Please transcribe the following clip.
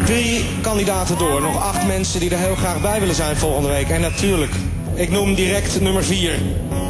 3 kandidaten door. Nog 8 mensen die er heel graag bij willen zijn volgende week. En natuurlijk, ik noem direct nummer 4.